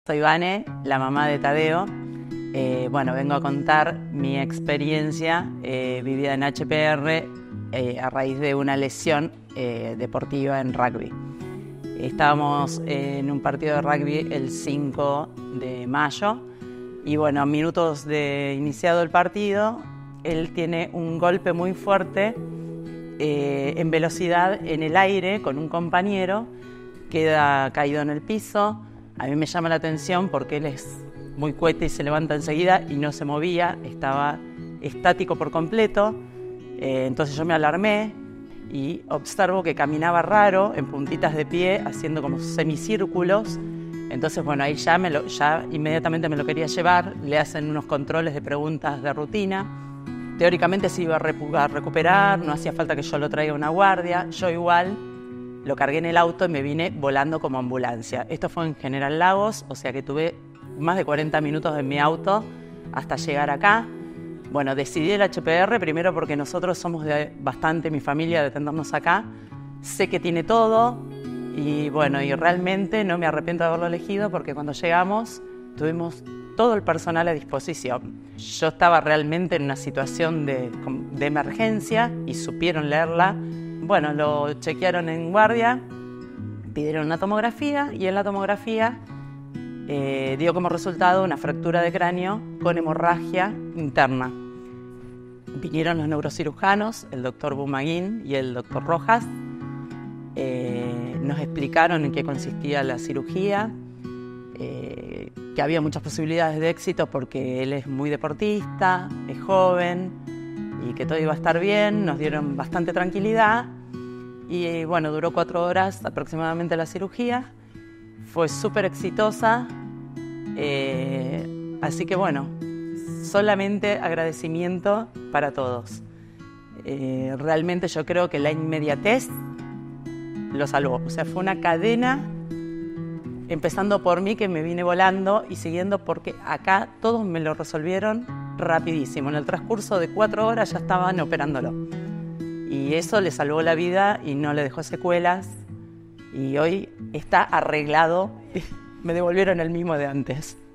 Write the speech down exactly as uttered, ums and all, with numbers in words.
Soy Vane, la mamá de Tadeo. Eh, bueno, vengo a contar mi experiencia eh, vivida en H P R eh, a raíz de una lesión eh, deportiva en rugby. Estábamos en un partido de rugby el cinco de mayo y bueno, a minutos de iniciado el partido, él tiene un golpe muy fuerte eh, en velocidad en el aire con un compañero, queda caído en el piso. A mí me llama la atención porque él es muy cuete y se levanta enseguida y no se movía, estaba estático por completo. Eh, entonces yo me alarmé y observo que caminaba raro, en puntitas de pie, haciendo como semicírculos. Entonces, bueno, ahí ya, me lo, ya inmediatamente me lo quería llevar, le hacen unos controles de preguntas de rutina. Teóricamente se iba a, recu a recuperar, no hacía falta que yo lo traiga a una guardia, yo igual lo cargué en el auto y me vine volando como ambulancia. Esto fue en General Lagos, o sea que tuve más de cuarenta minutos en mi auto hasta llegar acá. Bueno, decidí el H P R primero porque nosotros somos de bastante, mi familia, de atendernos acá. Sé que tiene todo y bueno, y realmente no me arrepiento de haberlo elegido porque cuando llegamos tuvimos todo el personal a disposición. Yo estaba realmente en una situación de, de emergencia y supieron leerla. Bueno, lo chequearon en guardia, pidieron una tomografía y en la tomografía eh, dio como resultado una fractura de cráneo con hemorragia interna. Vinieron los neurocirujanos, el doctor Bumaguín y el doctor Rojas. Eh, nos explicaron en qué consistía la cirugía, eh, que había muchas posibilidades de éxito porque él es muy deportista, es joven y que todo iba a estar bien. Nos dieron bastante tranquilidad y bueno, duró cuatro horas aproximadamente la cirugía. Fue súper exitosa, eh, así que bueno, solamente agradecimiento para todos. Eh, realmente yo creo que la inmediatez lo salvó, o sea, fue una cadena, empezando por mí que me vine volando y siguiendo porque acá todos me lo resolvieron rapidísimo. En el transcurso de cuatro horas ya estaban operándolo. Y eso le salvó la vida y no le dejó secuelas. Y hoy está arreglado. Me devolvieron el mismo de antes.